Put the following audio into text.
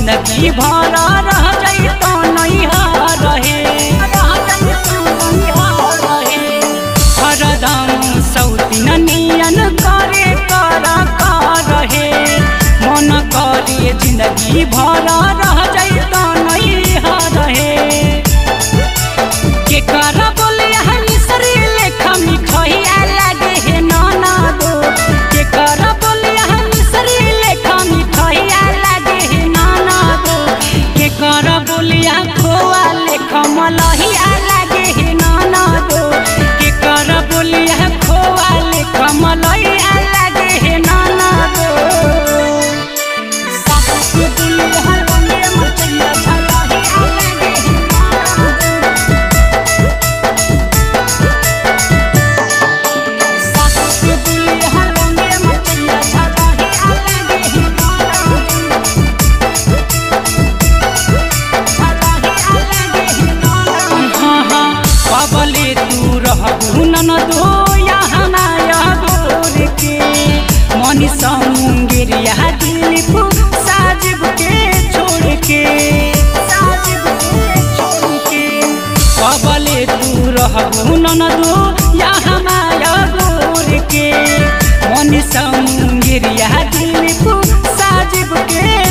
जिंदगी भर रह जाई तो नहीं रहे हरदम सौतीन नियन करे रहे मन करे जिंदगी भर रह जाई तो नहीं रहे के कर बोले हनी सरी लेखा मिठैया लागे हे नाना दो के कर बोले हनी सरी लेखा मिठैया लागे हे नाना दो के कर बोलिया खोआ लेखा मलहिया लागे हे नाना दो के कर बोलिया खोआ लेखा मलहिया लागे हे नाना दो सासु दुल्हा रंगे मचैया छलहिया लागे हे नाना दो मनी समुंगिरिया दिलीप साजिब के छोड़ के कबले तू रहबू ननदो यहाँ माया गोर के मनी समुंगिरिया दिलीप साजिब के